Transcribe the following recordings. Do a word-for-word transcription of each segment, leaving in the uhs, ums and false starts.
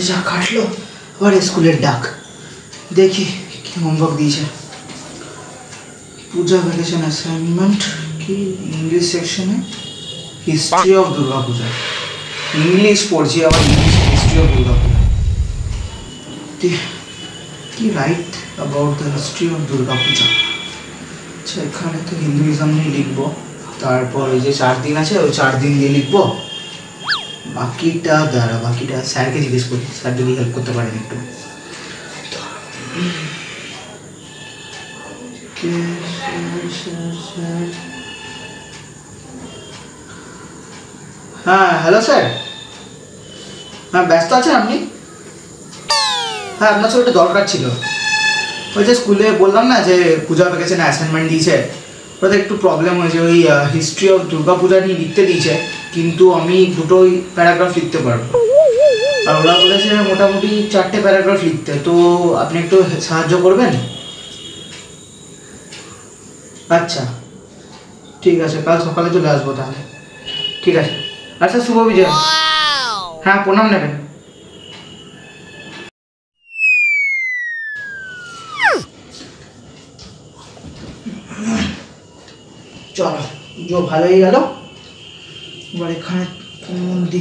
যা কাটলো আবার স্কুলের ডাক। দেখি কি হোমওয়ার্ক দিয়েছে। পূজা ভ্যাকেশন অ্যাসাইনমেন্ট কি ইংলিশ সেকশনে history of Durga Puja. English পড়ছি আবার English history of Durga Puja. কি write about the history of Durga Puja. আচ্ছা এখানে তো হিন্দুইজম নিয়ে লিখবো, তারপর এই যে চার দিন আছে ওই চার দিন দিয়ে লিখবো। বাকিটা দাঁড়া বাকিটা স্যারকে জিজ্ঞেস করি, স্যার যদি হেল্প করতে পারেন একটু। হ্যাঁ হ্যালো স্যার, হ্যাঁ ব্যস্ত আছেন আপনি? হ্যাঁ আপনার সাথে একটা দরকার ছিল। ওই যে স্কুলে বললাম না যে পূজা ভ্যাকেশনে অ্যাসাইনমেন্ট দিয়েছে, ওটাতে একটু প্রবলেম হয়েছে। ওই হিস্ট্রি অফ দুর্গা পূজা নিয়ে লিখতে দিয়েছে, কিন্তু আমি দুটোই প্যারাগ্রাফ লিখতে পারবো। আর ওরা বলেছে মোটামুটি চারটে প্যারাগ্রাফ লিখতে, তো আপনি একটু সাহায্য করবেন? আচ্ছা ঠিক আছে, কাল সকালে চলে আসবো তাহলে। ঠিক আছে আচ্ছা, শুভ বিজয়। হ্যাঁ প্রণাম নেবেন। চলো जो ভালো হয়ে গেল। এবার এখানে কোন দি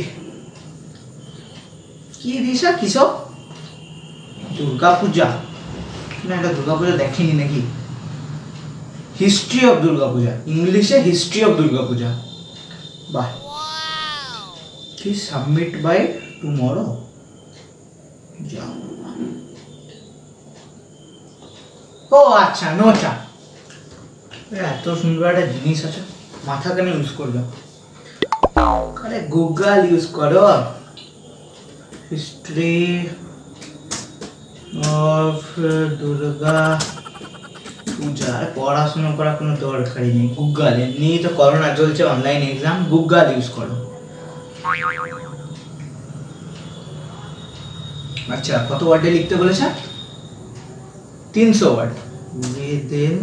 কি দিশা কিসব দুর্গা পূজা না, এটা দুর্গা পূজা দেখিনি নাকি। হিস্ট্রি অফ দুর্গা পূজা, ইংলিশে হিস্ট্রি অফ দুর্গা পূজা। বাহ, কি সাবমিট বাই টুমরো। যাও ও আচ্ছা নোটা, এত সুন্দর একটা জিনিস আছে, মাথা কেন ইউজ করবে? আরে গুগল ইউজ করো। হিস্ট্রি অফ দুর্গা পূজা, পড়াশোনা করার কোনো দরকারই নেই। গুগল এমনি তো করোনা চলছে, অনলাইন এক্সাম, গুগল ইউজ করো। আচ্ছা কত ওয়ার্ডে লিখতে বলেছে? তিনশো word, within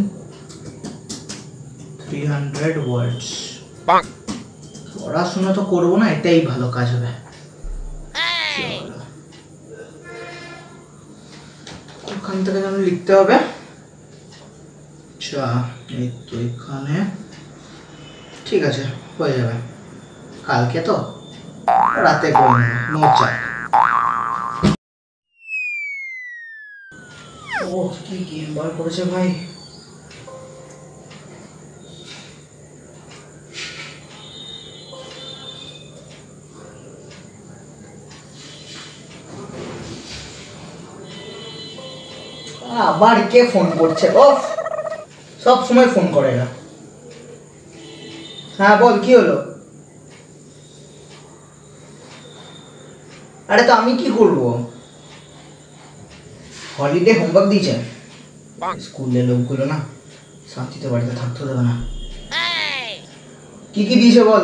three hundred words. পড়াশোনা তো করবো না, এটাই ভালো কাজ হবে। ওখান থেকে যেন লিখতে হবে। আচ্ছা এই তো এখানে ঠিক আছে, হয়ে যাবে। কালকে তো রাতে করে নেবো, নো চাপ। ও কি গেম বার করেছে ভাই। আবার কে ফোন করছে? ওফ, সব সময় ফোন করে না। হ্যাঁ বল কি হলো? আরে তো আমি কি করবো, হলিডে হোমওয়ার্ক দিয়েছে স্কুলের লোকগুলো না, শান্তিতে বাড়িতে থাকতে দেবে না। কি কি দিয়েছে বল?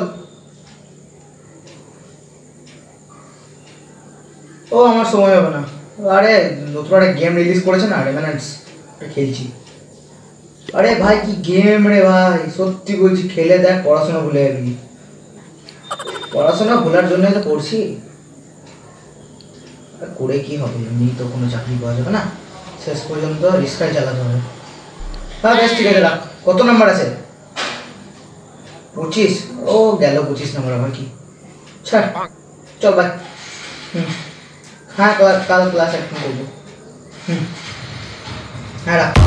ও আমার সময় হবে না। আরে নতুন একটা গেম রিলিজ করেছে না, রেভেন্যান্টস, ওটা খেলছি। আরে ভাই কি গেম রে ভাই, সত্যি বলছি খেলে দেখ, পড়াশোনা ভুলে যাবি। পড়াশোনা ভোলার জন্যই তো পড়ছি। করে কি হবে, এমনি তো কোনো চাকরি পাওয়া যাবে না, শেষ পর্যন্ত রিস্কায় চালাতে হবে। হ্যাঁ বেশ ঠিক আছে রাখ। কত নাম্বার আছে? পঁচিশ। ও গেল পঁচিশ নাম্বার, আবার কি ছাড়, চল বাই। হুম হ্যাঁ কাল ক্লাস এখন করবো। হুম হ্যাঁ রাখ।